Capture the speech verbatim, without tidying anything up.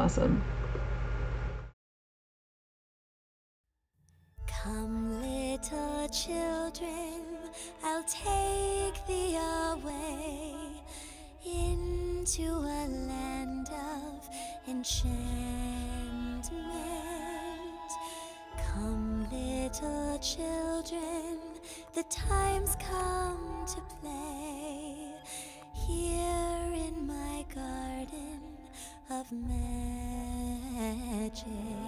awesome. Come, little children, I'll take thee away into a land of enchantment. Come, little children, the time's come to play here in my garden of magic.